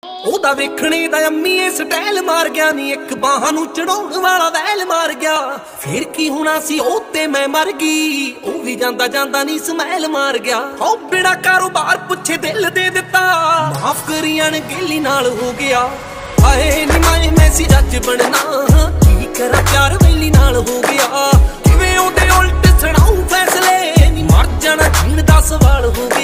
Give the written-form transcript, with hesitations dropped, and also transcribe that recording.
ਉਹਦਾ ਵੇਖਣੇ ਦਾ ਅੰਮੀਏ ਸਟਾਈਲ ਮਾਰ ਗਿਆ ਨੀ, ਇੱਕ ਬਾਹਾਂ ਨੂੰ ਚੜਾਉਣ ਵਾਲਾ ਵੈਲ ਮਾਰ ਗਿਆ। ਫੇਰ ਕੀ ਹੋਣਾ ਸੀ ਉਹ ਤੇ ਮੈਂ ਮਰ ਗਈ, ਉਹ ਵੀ ਜਾਂਦਾ ਜਾਂਦਾ ਨੀ ਸਮੈਲ ਮਾਰ ਗਿਆ। ਹੋ ਬਿਨਾ ਕਾਰੋਬਾਰ ਪੁੱਛੇ ਦਿਲ ਦੇ ਦਿੱਤਾ, ਮਾਫ ਕਰੀ ਅਣਗਹਿਲੀ ਨਾਲ ਹੋ ਗਿਆ। ਆਏ ਨੀ ਮੈਂ ਮੈਸੀ ਜੱਜ ਬਣਨਾ, ਕੀ ਕਰਾਂ ਪਿਆਰ ਵੈਲੀ ਨਾਲ ਹੋ ਗਿਆ। ਕਿਵੇਂ ਉਹਦੇ ਉਲਟ ਸੁਣਾਉ ਫੈਸਲੇ, ਨੀ ਮਰ ਜਾਣਾ ਜੀਣ ਦਾ ਸਵਾਲ ਹੋ ਗਿਆ।